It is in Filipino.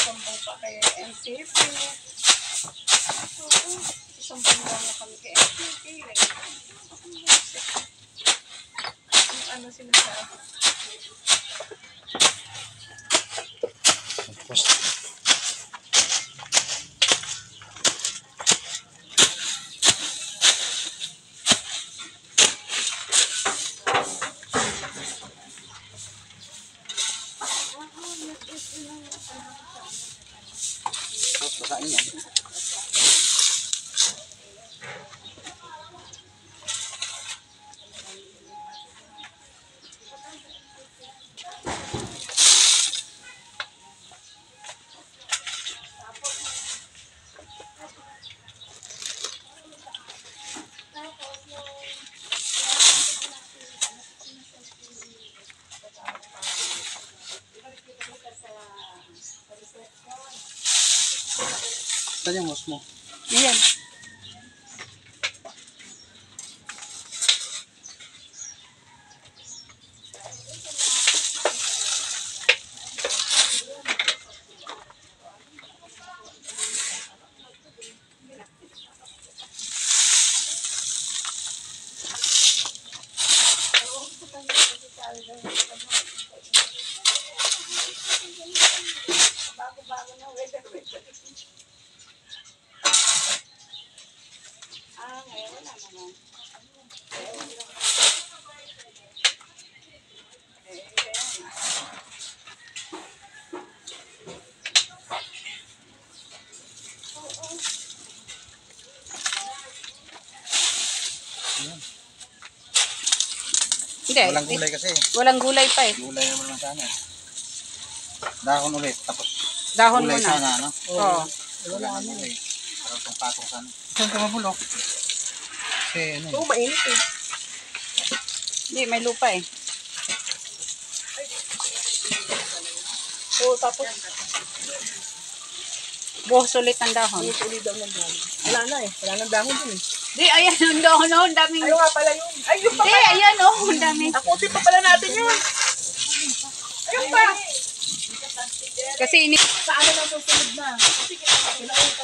Sumbong pa kay NCP. Sumbong lang na kami kay NCP. Ano sinasabi? Basahin yan. Saan yung host mo? Iyan. Bago-bago na weather. Ngayon wala naman. Hindi. Walang gulay kasi. Walang gulay pa eh. Gulay naman lang sana. Dahon ulit. Tapos Dahon gulay muna. sana, no? Oo. Wala na gulay. Parang itong patong sana. Saan ka mabulok? Kasi ano Oo, mainit eh. Hindi, may lupa eh. Oo, tapos buhos ulit ng dahon. Buhos ulit daw ng dahon. Wala na eh. Wala nang dahon dun eh. Di, ayan yung dahon o. Ang daming... Ano nga pala yun? Ay, yun pa Di, pala. ayan o. Ang daming... Takutin pa pala natin yun. Ayun pa. Kasi ini... Sa ano na susunod na? Sige,